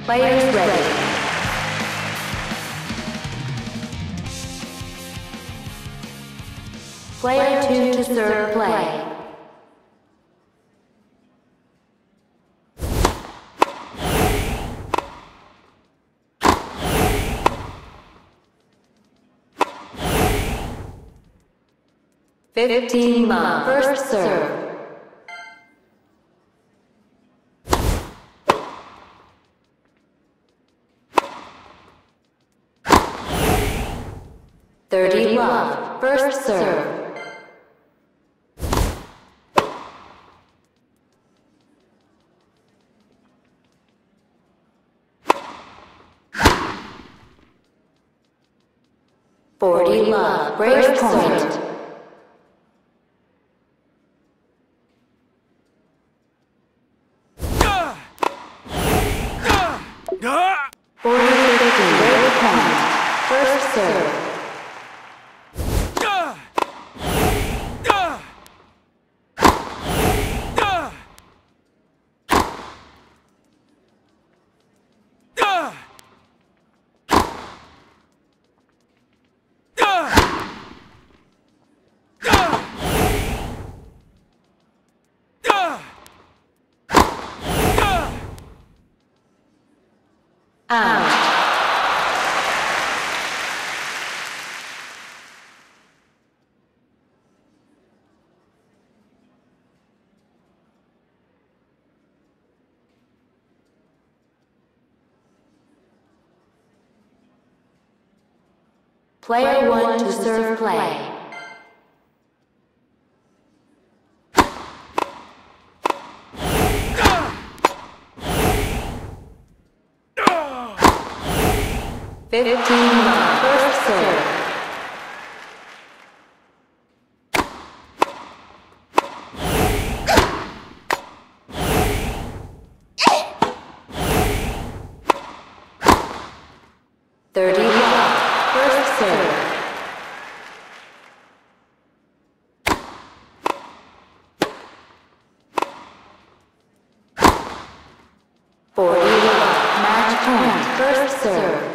Players ready. Player 2 to serve play. Love. First serve. Love. First serve. Love. Break point. First serve. Out. Player 1 to serve play. Love. First serve. Love. First serve. Love. Match point. First serve.